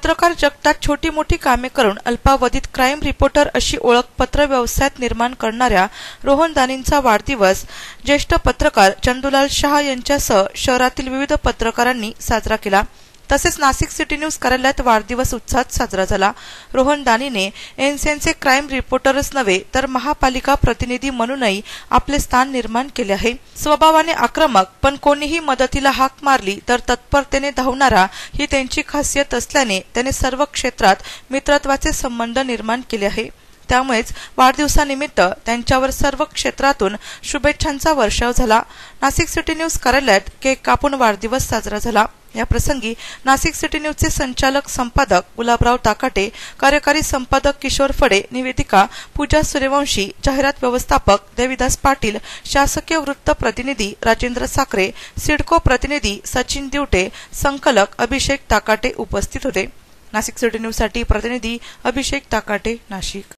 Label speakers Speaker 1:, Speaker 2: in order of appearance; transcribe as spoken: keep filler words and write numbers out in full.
Speaker 1: पत्रकार जगतात छोटी मोठी कामे करून अल्पावधीत क्राईम रिपोर्टर अशी ओळख पत्र व्यवसायात निर्माण करणाऱ्या रोहन दानींचा वाढदिवस ज्येष्ठ पत्रकार चंदूलाल शाह यांच्यासह शहरातील विविध पत्रकारांनी साजरा केला। तसेच नाशिक सिटी न्यूज कार्यालयात वाढदिवस उत्साहात साजरा झाला। रोहन दानीने एनसीएनचे क्राईम रिपोर्टरच नव्हे तर महापालिका प्रतिनिधी म्हणूनही आपले स्थान निर्माण केले आहे। स्वभावाने आक्रमक पण कोणीही मदतीला हाक मारली तर तत्परतेने धावणारा ही त्यांची खासियत असल्याने त्याने सर्व क्षेत्रात मित्रत्वाचे संबंध निर्माण केले आहे। त्यामुळेच वाढदिवसानिमित्त त्यांच्यावर सर्व क्षेत्रातून शुभेच्छांचा वर्षाव झाला। नाशिक सिटी न्यूज कार्यालयात केक कापून वाढदिवस साजरा झाला। या प्रसंगी नाशिक सिटी न्यूजचे संचालक संपादक गुलाबराव ताकाटे, कार्यकारी संपादक किशोर फडे, निवेदिका पूजा सूर्यवंशी, जाहिरात व्यवस्थापक देविदास पाटील, शासकीय वृत्त प्रतिनिधी राजेंद्र साखरे, सिडको प्रतिनिधी सचिन दिवटे, संकलक अभिषेक ताकाटे उपस्थित होते। नाशिक सिटी न्यूज साठी प्रतिनिधी अभिषेक ताकाटे, नाशिक।